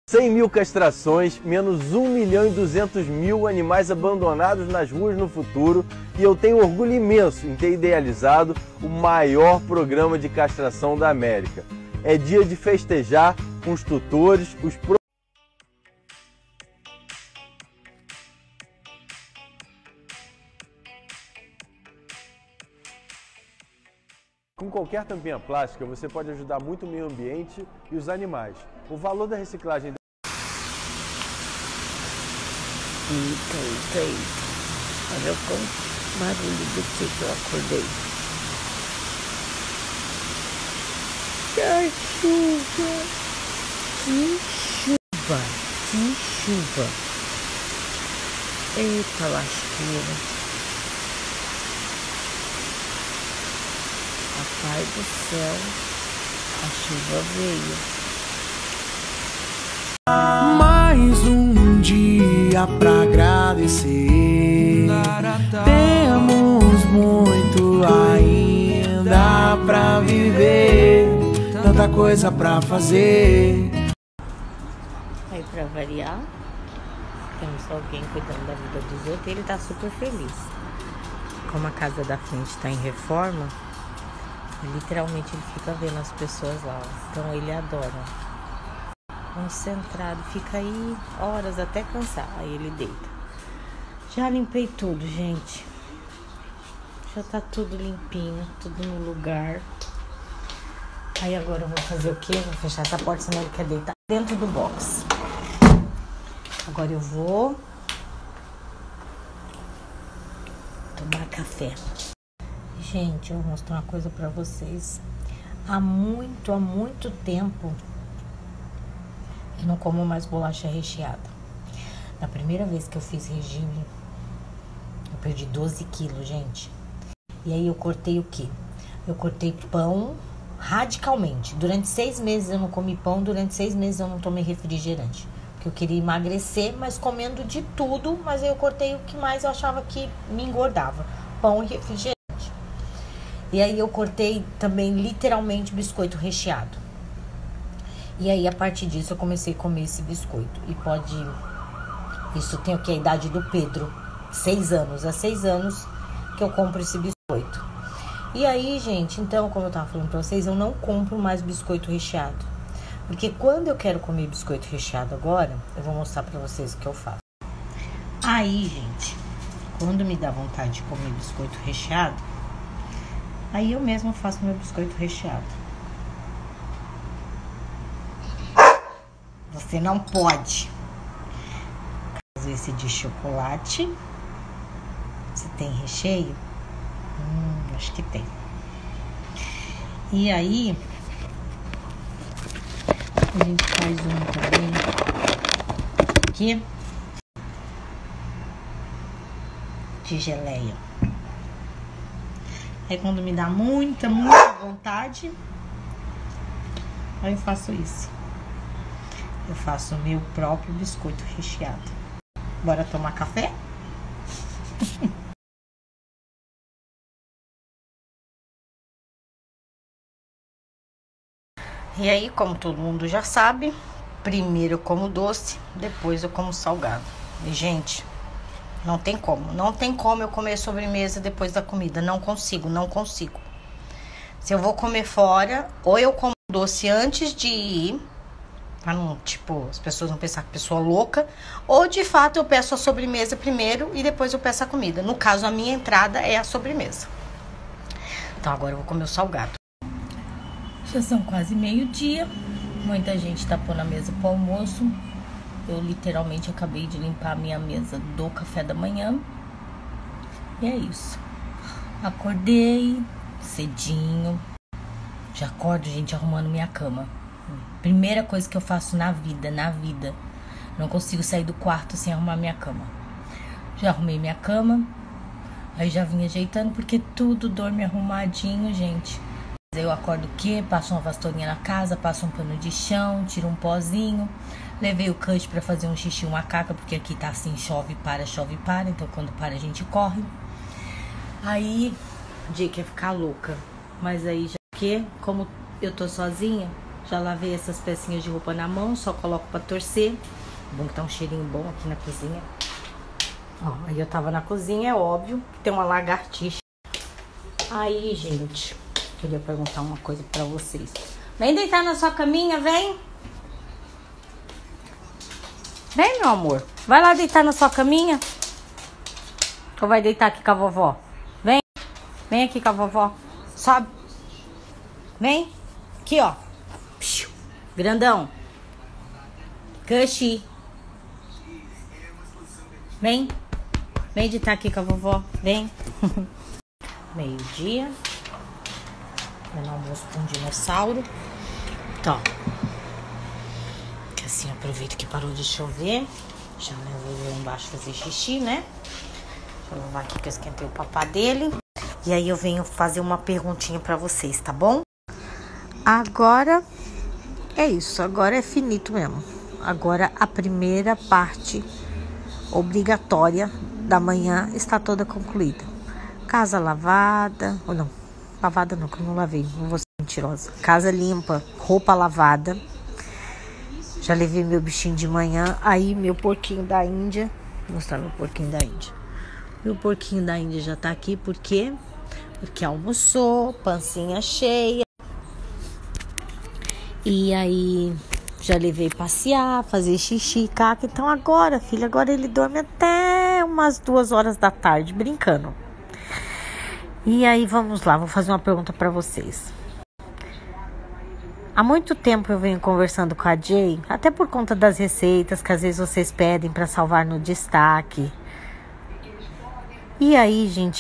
100 mil castrações, menos 1.200.000 animais abandonados nas ruas no futuro, e eu tenho orgulho imenso em ter idealizado o maior programa de castração da América. É dia de festejar com os tutores, Com qualquer tampinha plástica, você pode ajudar muito o meio ambiente e os animais. O valor da reciclagem... Eita. Olha o barulho do que eu acordei. Que chuva! Que chuva! Eita lasqueira! Pai do céu, a chuva veio. Mais um dia pra agradecer. Temos muito ainda pra viver, tanta coisa pra fazer. Aí pra variar, temos alguém cuidando da vida dos outros e ele tá super feliz. Como a casa da frente tá em reforma, literalmente ele fica vendo as pessoas lá, então ele adora. Concentrado, fica aí horas até cansar, aí ele deita. Já limpei tudo, gente. Já tá tudo limpinho, tudo no lugar. Aí agora eu vou fazer o quê? Vou fechar essa porta, senão ele quer deitar dentro do box. Agora eu vou tomar café. Gente, eu vou mostrar uma coisa pra vocês. Há muito tempo eu não como mais bolacha recheada. Na primeira vez que eu fiz regime, eu perdi 12 quilos, gente. E aí eu cortei o quê? Eu cortei pão radicalmente. Durante 6 meses eu não comi pão, durante 6 meses eu não tomei refrigerante. Porque eu queria emagrecer, mas comendo de tudo. Mas aí eu cortei o que mais eu achava que me engordava. Pão e refrigerante. E aí eu cortei também literalmente biscoito recheado. E aí a partir disso eu comecei a comer esse biscoito. E pode... Isso tem o que? A idade do Pedro. 6 anos. Há 6 anos que eu compro esse biscoito. E aí, gente, então, como eu tava falando pra vocês, eu não compro mais biscoito recheado. Porque quando eu quero comer biscoito recheado agora, eu vou mostrar pra vocês o que eu faço. Aí, gente, quando me dá vontade de comer biscoito recheado, aí eu mesma faço meu biscoito recheado. Você não pode. Caso esse de chocolate. Se tem recheio? Acho que tem. E aí, a gente faz um também. Aqui. De geleia. Aí quando me dá muita vontade, aí eu faço isso. Eu faço o meu próprio biscoito recheado. Bora tomar café? E aí, como todo mundo já sabe, primeiro eu como doce, depois eu como salgado. E, gente... Não tem como eu comer sobremesa depois da comida. Não consigo. Se eu vou comer fora, ou eu como doce antes de ir, pra não, as pessoas não pensar que pessoa louca, ou de fato eu peço a sobremesa primeiro e depois eu peço a comida. No caso, a minha entrada é a sobremesa. Então agora eu vou comer o salgado. Já são quase meio-dia. Muita gente tá pondo a mesa pro almoço. Eu literalmente acabei de limpar a minha mesa do café da manhã. E é isso. Acordei cedinho. Já acordo, gente, arrumando minha cama. Primeira coisa que eu faço na vida. Não consigo sair do quarto sem arrumar minha cama. Já arrumei minha cama. Aí já vim ajeitando, porque tudo dorme arrumadinho, gente. Eu acordo o quê? Passo uma vastorinha na casa, passo um pano de chão, tiro um pozinho. Levei o Cut pra fazer um xixi, uma caca, porque aqui tá assim, chove, para. Então quando para a gente corre. Aí, o dia quer ficar louca. Mas aí já que, como eu tô sozinha, Já lavei essas pecinhas de roupa na mão, só coloco pra torcer. Bom que tá um cheirinho bom aqui na cozinha. Ó, aí eu tava na cozinha, é óbvio que tem uma lagartixa. Aí, gente, queria perguntar uma coisa pra vocês. Vem deitar na sua caminha, vem. Vem, meu amor. Vai lá deitar na sua caminha. Ou vai deitar aqui com a vovó? Vem. Vem aqui com a vovó. Sobe. Vem. Aqui, ó. Grandão. Cuxi. Vem. Vem deitar aqui com a vovó. Vem. Meio-dia. Dando almoço com um dinossauro. Então. Que assim aproveito que parou de chover. Já vou lá embaixo fazer xixi, né? Deixa eu lavar aqui que eu esquentei o papá dele. E aí eu venho fazer uma perguntinha pra vocês, tá bom? Agora é isso. Agora é finito mesmo. Agora a primeira parte obrigatória da manhã está toda concluída. Casa lavada. Ou não, lavada não, que eu não lavei. Não vou ser mentirosa. Casa limpa, roupa lavada. Já levei meu bichinho de manhã. Aí meu porquinho da Índia. Vou mostrar meu porquinho da Índia. Meu porquinho da Índia já tá aqui. Por quê? Porque almoçou, pancinha cheia. E aí já levei passear, fazer xixi, caca. Então agora, filha, agora ele dorme até umas 2 horas da tarde, brincando. E aí vamos lá, vou fazer uma pergunta pra vocês. Há muito tempo eu venho conversando com a Jay, até por conta das receitas que às vezes vocês pedem pra salvar no destaque. E aí, gente,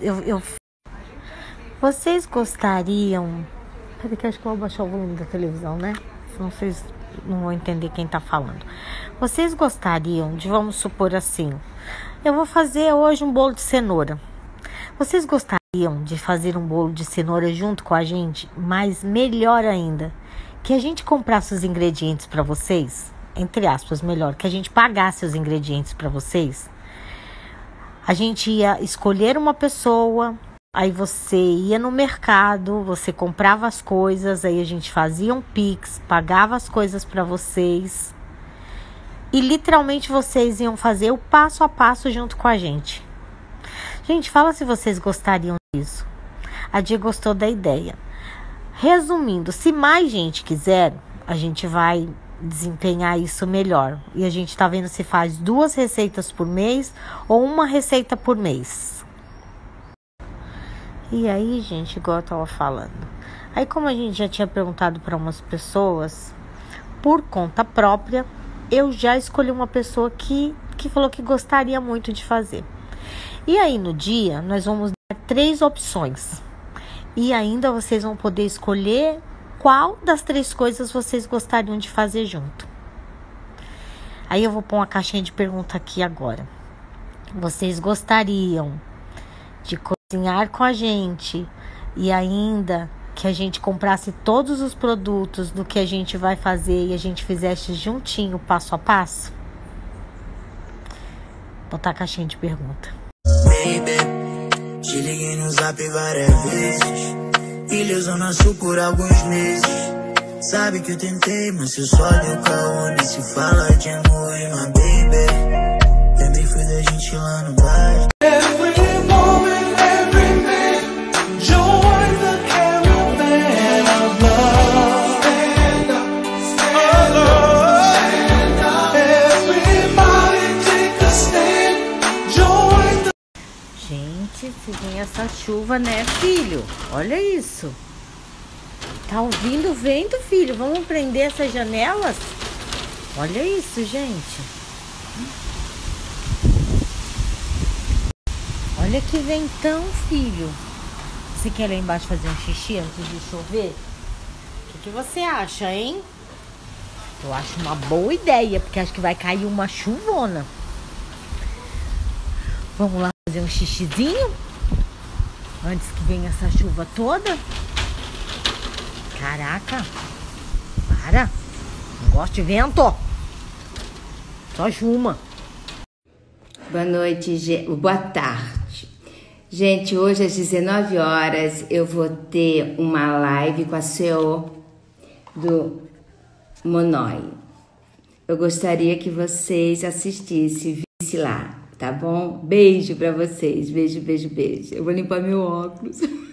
vocês gostariam... Peraí que acho que eu vou baixar o volume da televisão, né? Senão vocês não vão entender quem tá falando. Vocês gostariam de, vamos supor assim, eu vou fazer hoje um bolo de cenoura. Vocês gostariam de fazer um bolo de cenoura junto com a gente? Mas melhor ainda, que a gente comprasse os ingredientes para vocês, entre aspas, melhor, que a gente pagasse os ingredientes para vocês. A gente ia escolher uma pessoa, aí você ia no mercado, você comprava as coisas, aí a gente fazia um Pix, pagava as coisas para vocês. E literalmente vocês iam fazer o passo a passo junto com a gente. Gente, fala se vocês gostariam disso. A Dia gostou da ideia. Resumindo, se mais gente quiser, a gente vai desempenhar isso melhor. E a gente tá vendo se faz 2 receitas por mês ou 1 receita por mês. E aí, gente, igual eu tava falando. Aí, como a gente já tinha perguntado para umas pessoas, por conta própria, eu já escolhi uma pessoa que falou que gostaria muito de fazer. E aí, no dia, nós vamos dar 3 opções. E ainda vocês vão poder escolher qual das 3 coisas vocês gostariam de fazer junto. Aí eu vou pôr uma caixinha de pergunta aqui agora. Vocês gostariam de cozinhar com a gente e ainda que a gente comprasse todos os produtos do que a gente vai fazer e a gente fizesse juntinho, passo a passo? Vou botar a caixinha de pergunta. Baby, te liguei no zap várias vezes. Ilhas ao sul por alguns meses. Sabe que eu tentei, mas eu só deu caô. Nem se fala de amor, my baby. Lembrei foi da gente lá no bar. Every moment, every minute, join the caravan of love. Stand up, stand up, everybody take a stand. Join the... Gente, se vem essa chuva, né, filho? Olha isso. Tá ouvindo o vento, filho? Vamos prender essas janelas? Olha isso, gente. Olha que ventão, filho. Você quer lá embaixo fazer um xixi antes de chover? O que você acha, hein? Eu acho uma boa ideia, porque acho que vai cair uma chuvona. Vamos lá fazer um xixizinho? Antes que venha essa chuva toda? Caraca. Para. Não gosto de vento. Só chuma. Boa noite, boa tarde. Gente, hoje às 19 horas eu vou ter uma live com a CEO do Monoi. Eu gostaria que vocês assistissem, vissem lá, tá bom? Beijo pra vocês, beijo, beijo, beijo. Eu vou limpar meu óculos.